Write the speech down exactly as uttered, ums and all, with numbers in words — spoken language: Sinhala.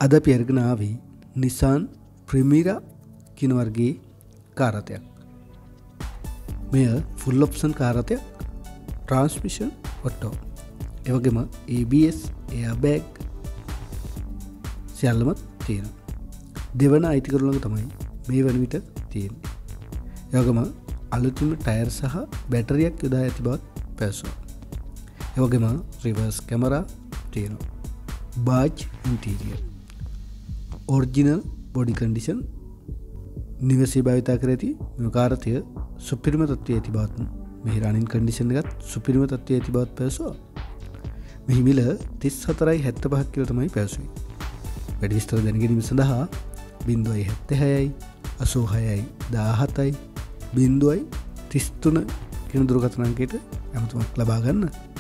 අද අපි අරගෙන ආවේ Nissan Primera කියන වර්ගයේ කාර් රථයක්. මෙය full option කාර් රථයක්. Transmission auto. ඒ වගේම A B S, airbag සියල්ලම තියෙනවා. දෙවන අයිතිකරු ළඟ තමයි මේ වන විට තියෙන්නේ. ඒ වගේම අලුතිම ටයර් සහ බැටරියක් යොදා ඇති බවත් පැවසුවා. ඒ වගේම රිවර්ස් කැමරා තියෙනවා. Bajaj interior. Original body condition නිවසේ භාවිතා කර ඇති මෙම කාර් රථය සුපිරිම තත්ත්වයේ ඇති බවත් මෙහි රනින් කන්ඩිෂන් එකත් සුපිරිම තත්ත්වයේ ඇති බවත් පැවසුවා. මෙහි මිල තිස් හතරයි හැත්තෑ පහක් කියලා තමයි පැවසුවේ. වැඩි විස්තර දැන ගැනීම සඳහා ज़ीरो सात छह අසූ හයයි දාහතයි ज़ीरो तीस तीन කියන දුරකථන අංකයට ඇමතුමක් ලබා ගන්න.